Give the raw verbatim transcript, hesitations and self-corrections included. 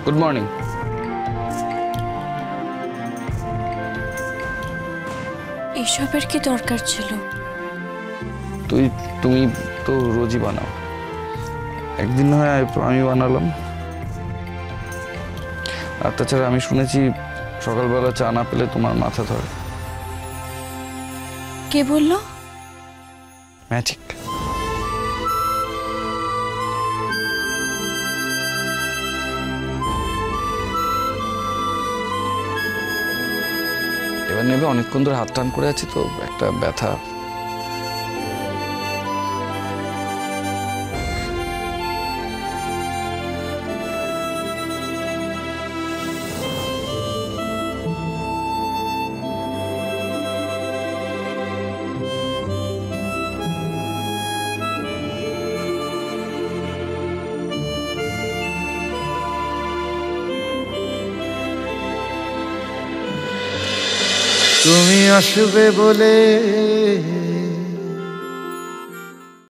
Good morning. এসবের কি দরকার ছিল? তুই তুমি তো রোজই বানাও, একদিন হয় আমি বানালাম। আর তাছাড়া আমি শুনেছি সকালবেলা চা না পেলে তোমার মাথা ধরে। কে বললো? ম্যাজিক। এবার নেবে, অনেকক্ষণ ধরে হাত টান করে আছি তো একটা ব্যথা। তুমি আসবে বলে